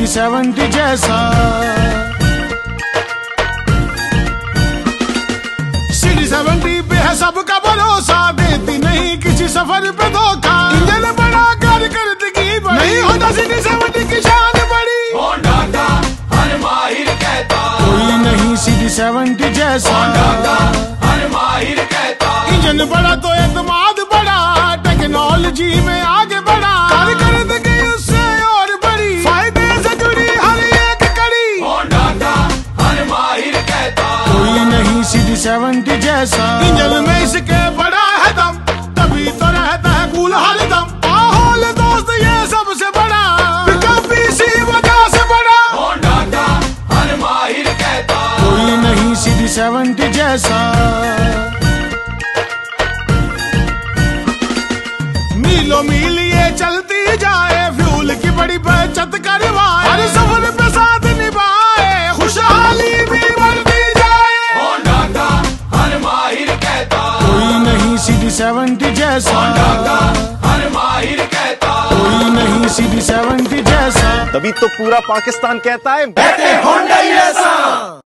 CD70 जैसा। CD70 पे है सबका भरोसा, देती नहीं किसी सफर पे धोखा। इंजन बड़ा कारकर्दगी बड़ी, नहीं होता CD70 की शान बड़ी। होंडा का हर माहिर कहता, कोई नहीं CD70 जैसा। होंडा का हर माहिर कहता, इंजन बड़ा तो एतमाद बड़ा, टेक्नोलॉजी में आगे बढ़ा। कारकर्दगी उससे और बड़ी, फायदे से जुड़ी हर एक कड़ी। होंडा का हर माहिर कहता, कोई नहीं CD70 जैसा। इंजन में इसके बड़ा है दम, तभी तो रहता है कूल हरदम। माहौल दोस्त ये सबसे बड़ा, पिकअप इसी वजह से बड़ा। होंडा का हर माहिर कहता, कोई नहीं CD70 जैसा। मीलों मील ये चलती जाए, फ्यूल की बड़ी बचत करवाए। हर सफर पे साथ निभाए, खुशहाली भी बढ़ती जाए। होंडा का हर माहिर कहता, कोई नहीं CD70 जैसा। होंडा का हर माहिर कहता, कोई नहीं CD70 जैसा। तभी तो पूरा पाकिस्तान कहता है बैठे होंडा ही ऐसा।